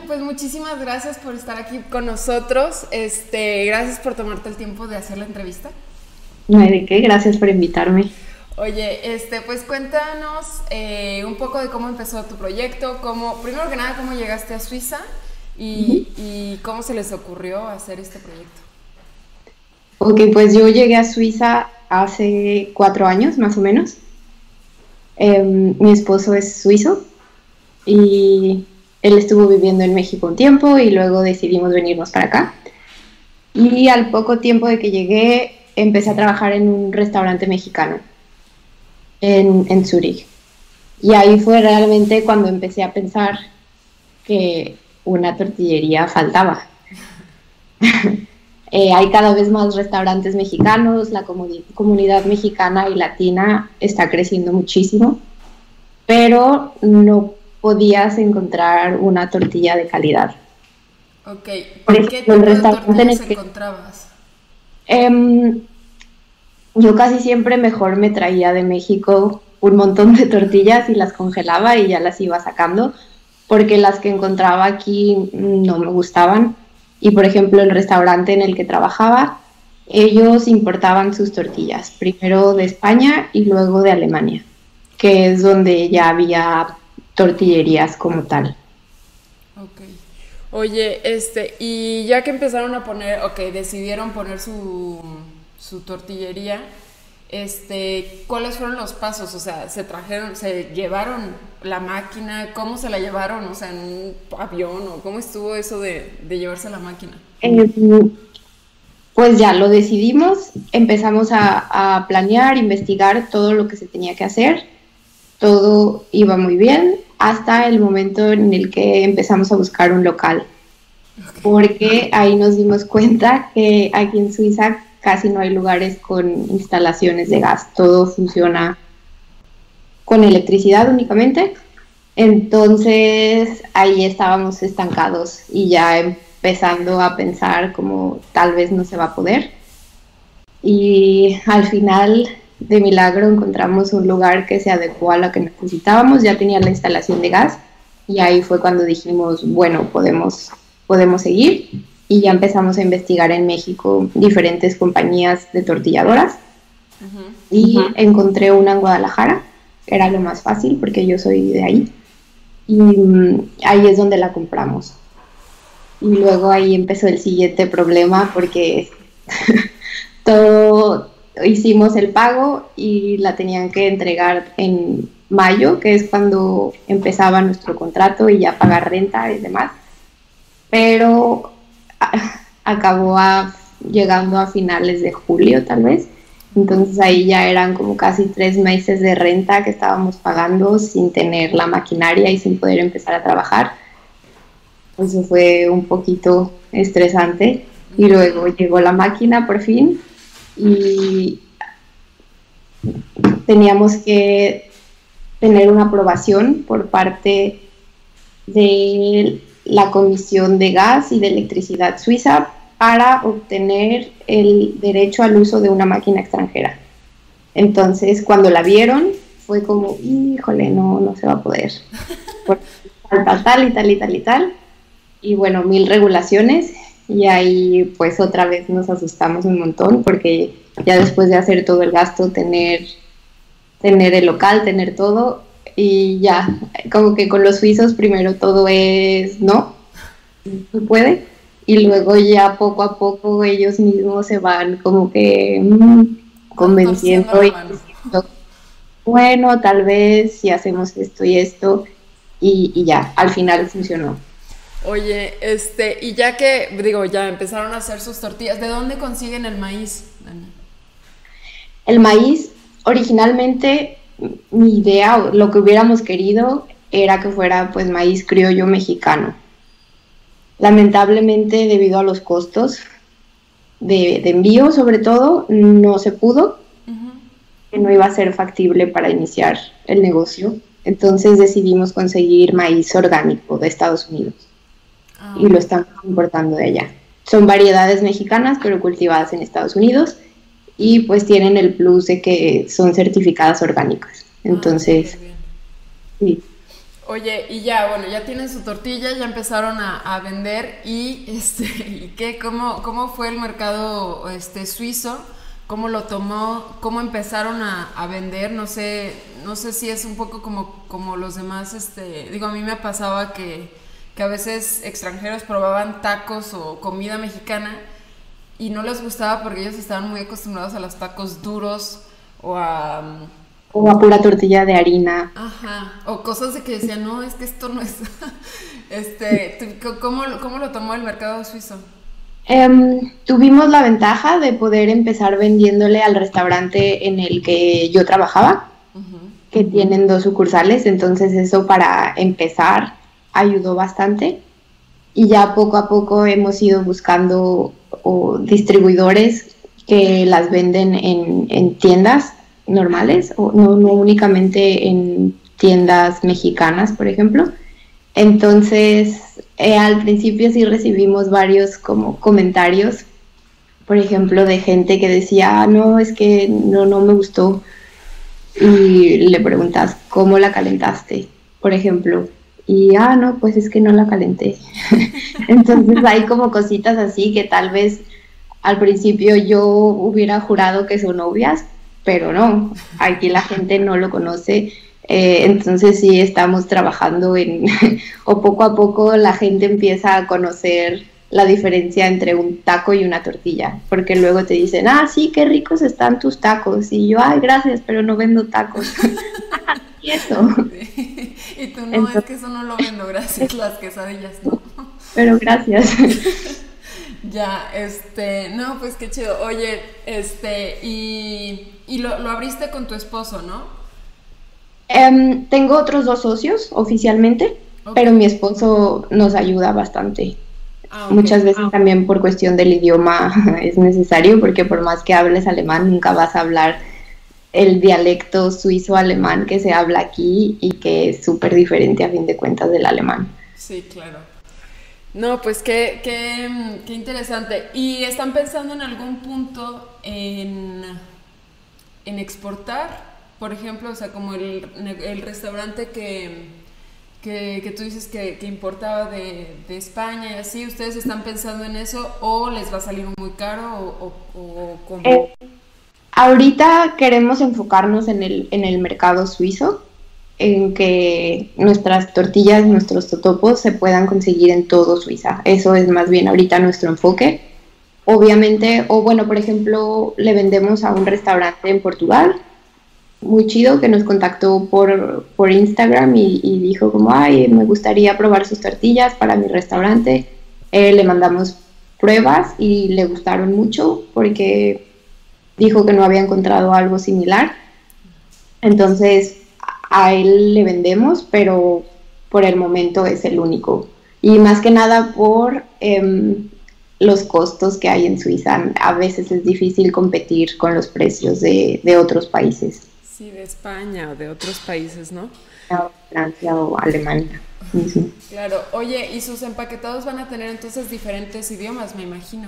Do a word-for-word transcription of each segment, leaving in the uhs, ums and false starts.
pues muchísimas gracias por estar aquí con nosotros. Este, gracias por tomarte el tiempo de hacer la entrevista. No hay de qué, gracias por invitarme. Oye, este, pues cuéntanos eh, un poco de cómo empezó tu proyecto, cómo, primero que nada, cómo llegaste a Suiza y, uh-huh. y cómo se les ocurrió hacer este proyecto. Ok, pues yo llegué a Suiza hace cuatro años, más o menos. Eh, mi esposo es suizo y él estuvo viviendo en México un tiempo y luego decidimos venirnos para acá. Y al poco tiempo de que llegué, empecé a trabajar en un restaurante mexicano en, en Zúrich. Y ahí fue realmente cuando empecé a pensar que una tortillería faltaba. eh, hay cada vez más restaurantes mexicanos, la comuni- comunidad mexicana y latina está creciendo muchísimo, pero no podías encontrar una tortilla de calidad. Ok, ¿por ejemplo, qué tipo de tortillas encontrabas? Eh, yo casi siempre mejor me traía de México un montón de tortillas y las congelaba y ya las iba sacando, porque las que encontraba aquí no me gustaban. Y por ejemplo, el restaurante en el que trabajaba, ellos importaban sus tortillas, primero de España y luego de Alemania, que es donde ya había tortillerías como tal. Ok. Oye, este, y ya que empezaron a poner, ok, decidieron poner su, su tortillería, este, ¿cuáles fueron los pasos? O sea, ¿se trajeron, se llevaron la máquina? ¿Cómo se la llevaron? O sea, ¿en un avión? ¿O cómo estuvo eso de, de llevarse la máquina? Eh, pues ya lo decidimos, empezamos a, a planear, investigar todo lo que se tenía que hacer, todo iba muy bien, hasta el momento en el que empezamos a buscar un local, okay. Porque ahí nos dimos cuenta que aquí en Suiza casi no hay lugares con instalaciones de gas, todo funciona con electricidad únicamente, entonces ahí estábamos estancados y ya empezando a pensar como tal vez no se va a poder, y al final de milagro encontramos un lugar que se adecuó a lo que necesitábamos, ya tenía la instalación de gas y ahí fue cuando dijimos, bueno, podemos, podemos seguir, y ya empezamos a investigar en México diferentes compañías de tortilladoras. Uh-huh. Y uh-huh. encontré una en Guadalajara, era lo más fácil porque yo soy de ahí, y um, ahí es donde la compramos. Y luego ahí empezó el siguiente problema porque todo... hicimos el pago y la tenían que entregar en mayo, que es cuando empezaba nuestro contrato, y ya pagar renta y demás, pero a, acabó a, llegando a finales de julio tal vez, entonces ahí ya eran como casi tres meses de renta que estábamos pagando sin tener la maquinaria y sin poder empezar a trabajar. Eso fue un poquito estresante, y luego llegó la máquina por fin y teníamos que tener una aprobación por parte de la Comisión de Gas y de Electricidad Suiza para obtener el derecho al uso de una máquina extranjera. Entonces, cuando la vieron, fue como, híjole, no, no se va a poder. Por tal, tal, tal y tal y tal y tal. Y bueno, mil regulaciones. Y ahí pues otra vez nos asustamos un montón, porque ya después de hacer todo el gasto, tener, tener el local, tener todo, y ya, como que con los suizos primero todo es no, no se puede, y luego ya poco a poco ellos mismos se van como que mmm, convenciendo y diciendo, bueno, tal vez si hacemos esto y esto, y, y ya, al final funcionó. Oye, este, y ya que, digo, ya empezaron a hacer sus tortillas, ¿de dónde consiguen el maíz, Dani? El maíz, originalmente, mi idea, o lo que hubiéramos querido, era que fuera, pues, maíz criollo mexicano. Lamentablemente, debido a los costos de, de envío, sobre todo, no se pudo, uh-huh. que no iba a ser factible para iniciar el negocio. Entonces decidimos conseguir maíz orgánico de Estados Unidos. Y lo estamos importando de allá. Son variedades mexicanas, pero cultivadas en Estados Unidos, y pues tienen el plus de que son certificadas orgánicas. Entonces, ah, sí. Oye, y ya, bueno, ya tienen su tortilla, ya empezaron a, a vender y, este, ¿y qué? ¿Cómo, cómo fue el mercado este, suizo? ¿Cómo lo tomó? ¿Cómo empezaron a, a vender? No sé, no sé si es un poco como, como los demás, este, digo, a mí me pasaba que, que a veces extranjeros probaban tacos o comida mexicana y no les gustaba porque ellos estaban muy acostumbrados a los tacos duros o a... O a pura tortilla de harina. Ajá, o cosas de que decían, no, es que esto no es... este, ¿cómo, ¿Cómo lo tomó el mercado suizo? Um, tuvimos la ventaja de poder empezar vendiéndole al restaurante en el que yo trabajaba, uh-huh. que tienen dos sucursales, entonces eso para empezar ayudó bastante. Y ya poco a poco hemos ido buscando o, distribuidores que las venden en, en tiendas normales, o no, no únicamente en tiendas mexicanas, por ejemplo. Entonces, eh, al principio sí recibimos varios como comentarios, por ejemplo, de gente que decía, ah, no, es que no, no me gustó. Y le preguntas, ¿cómo la calentaste? Por ejemplo. Y, ah, no, pues es que no la calenté. Entonces hay como cositas así que tal vez al principio yo hubiera jurado que son obvias, pero no, aquí la gente no lo conoce, eh, entonces sí estamos trabajando en, o poco a poco la gente empieza a conocer la diferencia entre un taco y una tortilla, porque luego te dicen, ah, sí, qué ricos están tus tacos, y yo, ay, gracias, pero no vendo tacos. Y eso. Sí. Y tú, no, entonces, es que eso no lo vendo, gracias, las quesadillas, no. Pero gracias. Ya, este, no, pues qué chido. Oye, este, y, y lo, lo abriste con tu esposo, ¿no? Um, tengo otros dos socios oficialmente, okay. pero mi esposo nos ayuda bastante. Ah, okay. Muchas veces ah. también por cuestión del idioma es necesario, porque por más que hables alemán, nunca vas a hablar el dialecto suizo-alemán que se habla aquí y que es súper diferente a fin de cuentas del alemán. Sí, claro. No, pues qué, qué, qué interesante. ¿Y están pensando en algún punto en, en exportar? Por ejemplo, o sea, como el, el restaurante que, que, que tú dices que, que importaba de, de España y así, ¿ustedes están pensando en eso o les va a salir muy caro o, o, o cómo? Eh, ahorita queremos enfocarnos en el, en el mercado suizo, en que nuestras tortillas, nuestros totopos se puedan conseguir en todo Suiza. Eso es más bien ahorita nuestro enfoque. Obviamente, o bueno, por ejemplo, le vendemos a un restaurante en Portugal, muy chido, que nos contactó por, por Instagram y, y dijo como, ay, me gustaría probar sus tortillas para mi restaurante. Eh, le mandamos pruebas y le gustaron mucho porque dijo que no había encontrado algo similar. Entonces, a él le vendemos, pero por el momento es el único. Y más que nada por eh, los costos que hay en Suiza. A veces es difícil competir con los precios de, de otros países. Sí, de España o de otros países, ¿no? Francia o Alemania. Uh-huh. Claro. Oye, ¿y sus empaquetados van a tener entonces diferentes idiomas, me imagino?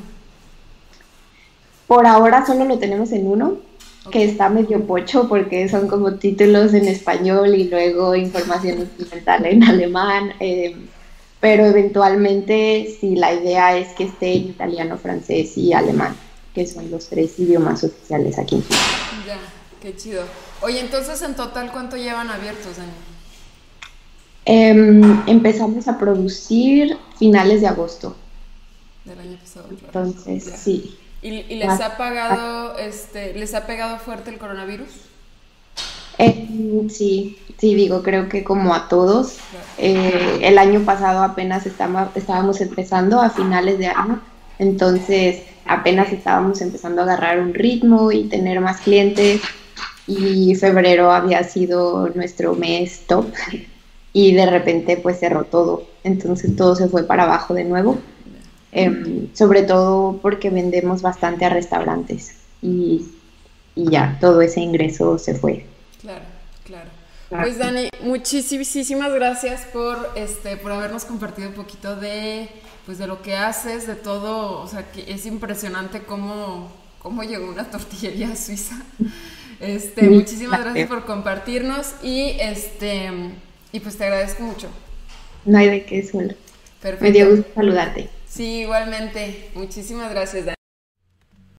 Por ahora solo lo tenemos en uno. Okay. Que está medio pocho porque son como títulos en español y luego información instrumental en alemán, eh, pero eventualmente sí, la idea es que esté en italiano, francés y alemán, que son los tres idiomas oficiales aquí en Chile. Ya, qué chido. Oye, entonces en total, ¿cuánto llevan abiertos, Dani? Eh, empezamos a producir finales de agosto. Del año pasado, claro. Entonces, ya. Sí. ¿Y, y les ha pagado, este, les ha pegado fuerte el coronavirus? Eh, sí, sí, digo, creo que como a todos. Eh, el año pasado apenas estamos, estábamos empezando a finales de año, entonces apenas estábamos empezando a agarrar un ritmo y tener más clientes, y febrero había sido nuestro mes top y de repente pues cerró todo, entonces todo se fue para abajo de nuevo. Eh, sobre todo porque vendemos bastante a restaurantes y, y ya, todo ese ingreso se fue. Claro, claro. Pues Dani, muchísimas gracias por este por habernos compartido un poquito de pues de lo que haces, de todo, o sea, que es impresionante cómo, cómo llegó una tortillería suiza. Este, sí, muchísimas gracias por compartirnos y este Y pues te agradezco mucho. No hay de qué, solo. Perfecto. Me dio gusto saludarte. Sí, igualmente. Muchísimas gracias, Dani.